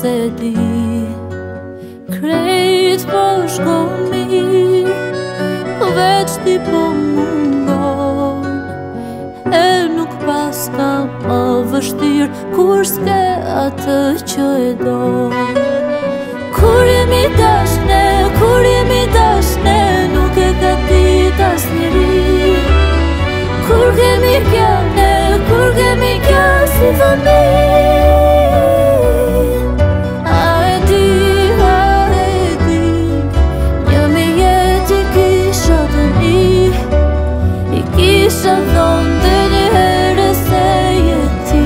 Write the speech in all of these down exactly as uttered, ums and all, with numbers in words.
se di krejt po shkon mirë, veç ti po mungon, e nuk pas ka më vështirë kur s'ke atë që e do. Kur jemi dashne, kur jemi dashne, nuk e ka dit asnjëri. Kur kemi kjane, kur kemi kjane si familje. A e di, a e di, një me jetë i kisha të mi, i kisha thonë të një herë se jeti.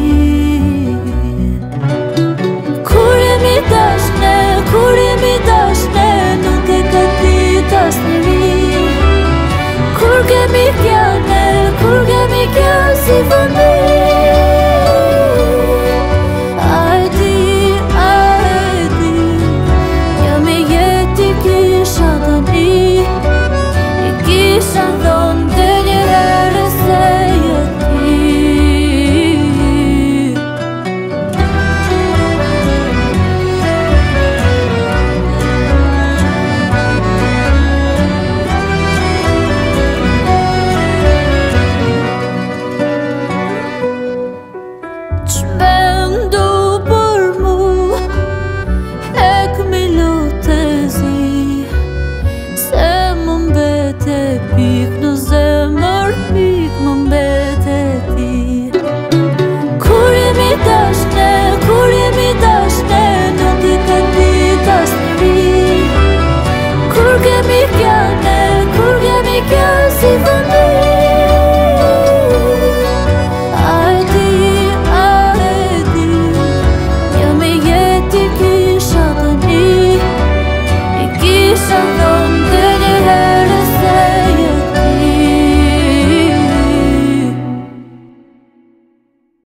Kur jemi dashne, kur jemi dashne, nuk e ka dit asnjëri. Kur kemi kjane, kur kemi kjane si familje. A e di, a e di, një me jetë i kisha të mi, i kisha thonë